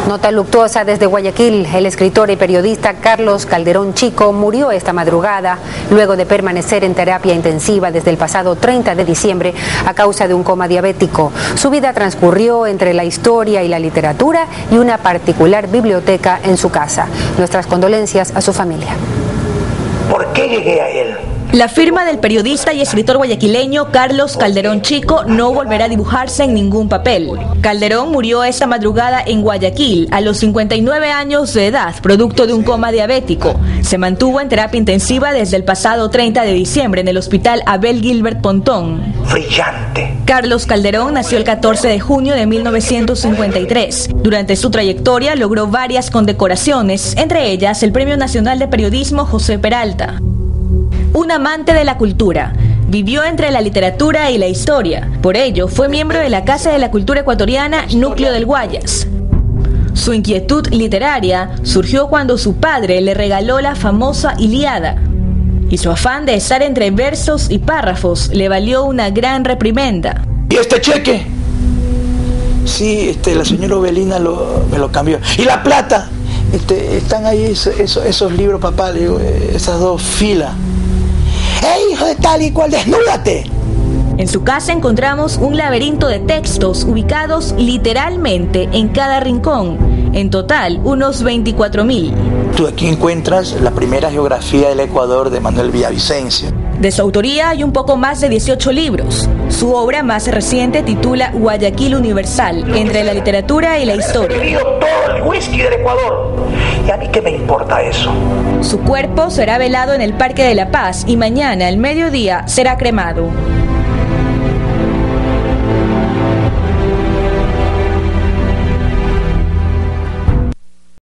Nota luctuosa desde Guayaquil. El escritor y periodista Carlos Calderón Chico murió esta madrugada luego de permanecer en terapia intensiva desde el pasado 30 de diciembre a causa de un coma diabético. Su vida transcurrió entre la historia y la literatura y una particular biblioteca en su casa. Nuestras condolencias a su familia. ¿Por qué llegué a él? La firma del periodista y escritor guayaquileño Carlos Calderón Chico no volverá a dibujarse en ningún papel. Calderón murió esta madrugada en Guayaquil a los 59 años de edad, producto de un coma diabético. Se mantuvo en terapia intensiva desde el pasado 30 de diciembre en el Hospital Abel Gilbert Pontón. Brillante. Carlos Calderón nació el 14 de junio de 1953. Durante su trayectoria logró varias condecoraciones, entre ellas el Premio Nacional de Periodismo José Peralta. Un amante de la cultura, vivió entre la literatura y la historia. Por ello, fue miembro de la Casa de la Cultura Ecuatoriana Núcleo del Guayas. Su inquietud literaria surgió cuando su padre le regaló la famosa Ilíada. Y su afán de estar entre versos y párrafos le valió una gran reprimenda. ¿Y este cheque? Sí, la señora Obelina me lo cambió. ¿Y la plata? Están ahí esos libros, papá, le digo, esas dos filas. ¡Hey, hijo de tal y cual, desnúdate! En su casa encontramos un laberinto de textos ubicados literalmente en cada rincón. En total, unos 24.000. Tú aquí encuentras la primera geografía del Ecuador de Manuel Villavicencio. De su autoría hay un poco más de 18 libros. Su obra más reciente titula Guayaquil Universal, entre la literatura y la historia. He bebido todo el whisky del Ecuador. ¿Y a mí qué me importa eso? Su cuerpo será velado en el Parque de la Paz y mañana, al mediodía, será cremado.